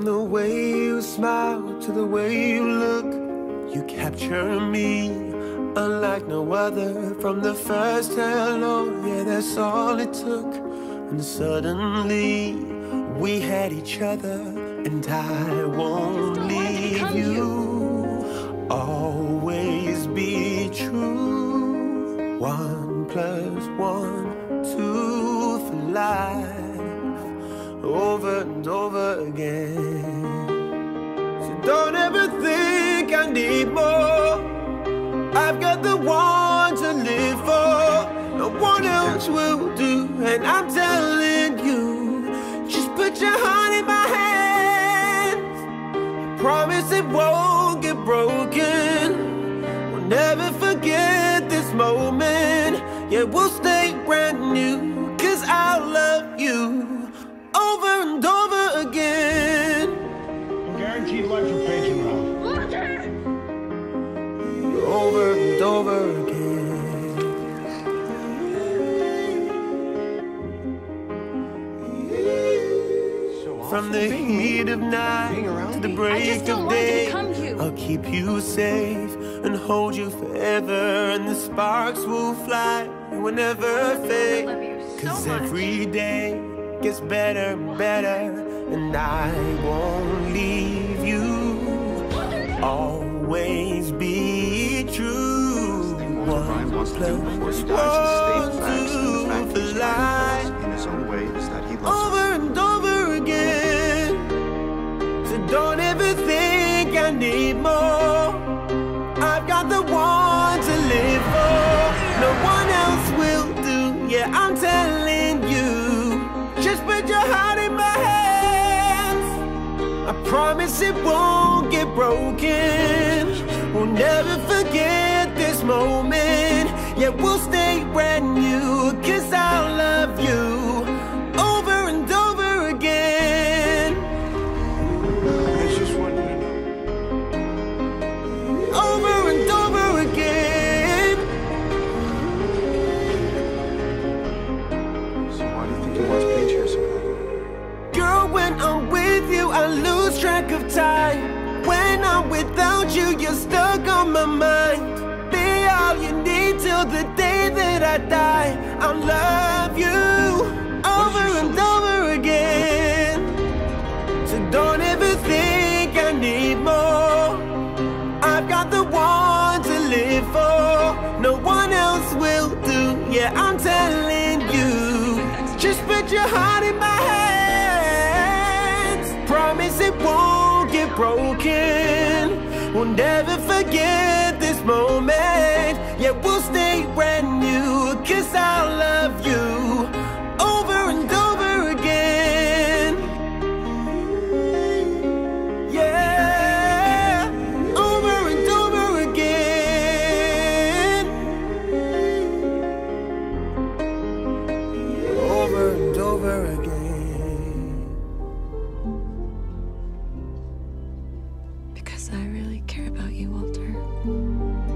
the way you smile to the way you look, you capture me unlike no other. From the first hello, yeah, that's all it took. And suddenly we had each other, and I won't leave you. Always be true. 1 + 1, 2 for life, over and over again. So don't ever think I need more. I've got the one to live for. No one else will do. And I'm telling you, just put your heart in my hands. I promise it won't get broken. We'll never forget this moment. Yeah, we'll stay brand new, 'cause I'll love you over and over again. Guaranteed life for Paige and Ralph. Over and over again. From the heat of night to the break of day, I'll keep you safe and hold you forever. And the sparks will fly, will never fade. 'Cause every day gets better and better, and I won't leave you. Always be true. 1 + 1, 2 for life. In his own way, is that he loves over and over again. So don't ever think I need more. I've got the one to live for. No one else will do. Yeah, I'm telling you, just put your heart in my hands. I promise it won't get broken. We'll never forget this moment. Yeah, we'll stay brand new, 'cause I'll love you over and over again. I just want you to know. Over and over again. So why do you think he wants Paige here so bad? Girl, when I'm with you, I lose track of time. When I'm without you, you're stuck on my mind. Be all you need till the day that I die. I'll love you over and over again. So don't ever think I need more. I've got the one to live for. No one else will do. Yeah, I'm telling you, just put your heart in my hands. Promise it won't get broken. We'll never forget this moment. Yeah, we'll stay brand new, 'cause I'll love you over and over again. Yeah, over and over again. Over and over again. Because I really care about you, Walter.